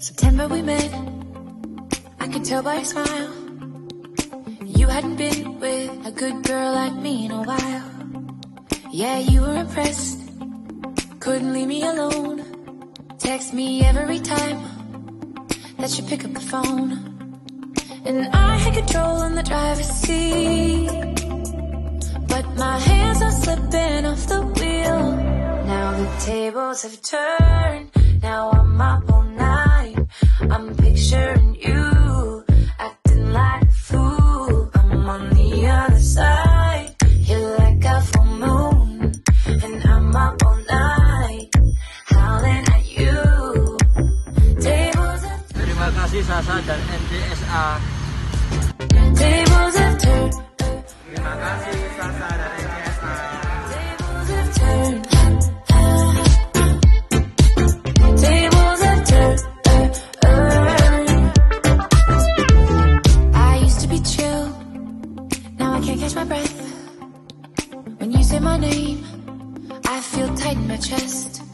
September we met, I could tell by your smile. You hadn't been with a good girl like me in a while. Yeah, you were impressed, couldn't leave me alone. Text me every time that you pick up the phone. And I had control in the driver's seat, but my hands are slipping off the wheel. Now the tables have turned, now I'm up all night. I'm picturing you, acting like a fool. I'm on the other side, you're like a full moon, and I'm up all night, howling at you. Tables have turned. Terima kasih Sasa dan NDSA. Tables have turned. Terima kasih Sasa dan NDSA. Tables have turned. Tables have turned. I used to be chill, now I can't catch my breath. When you say my name, I feel tight in my chest.